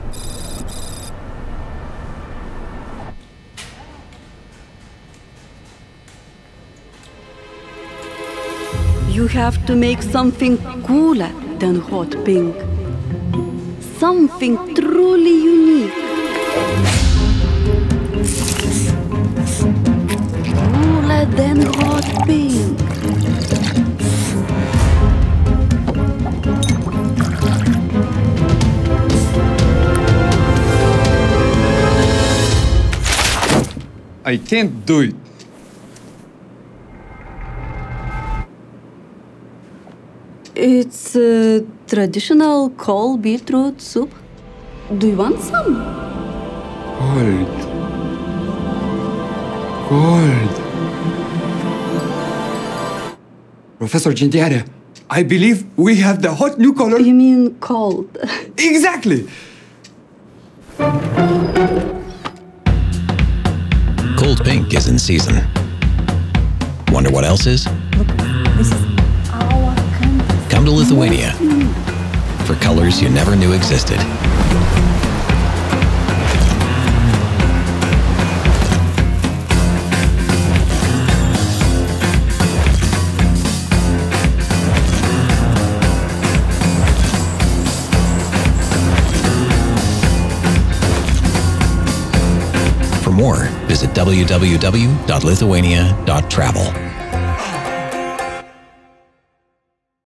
You have to make something cooler than hot pink. Something truly unique. Cooler than hot pink. I can't do it. It's a traditional cold beetroot soup. Do you want some? Cold. Cold. Professor Gentiare, I believe we have the hot new color. You mean cold? Exactly. Cold pink is in season. Wonder what else is? Look, this is our country. Come to Lithuania for colors you never knew existed. For more, visit www.lithuania.travel.